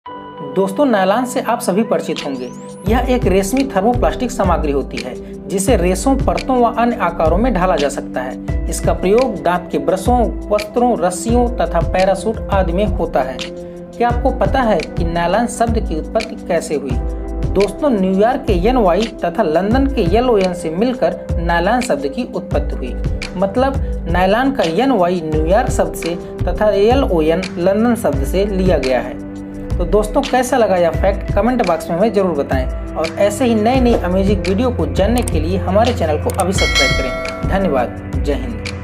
दोस्तों, नायलॉन से आप सभी परिचित होंगे। यह एक रेशमी थर्मोप्लास्टिक सामग्री होती है जिसे रेशों, परतों व अन्य आकारों में ढाला जा सकता है। इसका प्रयोग दांत के ब्रशों, वस्त्रों, रस्सियों तथा पैराशूट आदि में होता है। क्या आपको पता है कि नायलॉन शब्द की उत्पत्ति कैसे हुई? दोस्तों, न्यूयॉर्क के NY तथा लंदन के LON से मिलकर नायलॉन शब्द की उत्पत्ति हुई। मतलब नायलॉन का NY न्यूयॉर्क शब्द से तथा LON लंदन शब्द से लिया गया है। तो दोस्तों, कैसा लगा यह फैक्ट कमेंट बॉक्स में हमें जरूर बताएं और ऐसे ही नई अमेजिंग वीडियो को जानने के लिए हमारे चैनल को अभी सब्सक्राइब करें। धन्यवाद। जय हिंद।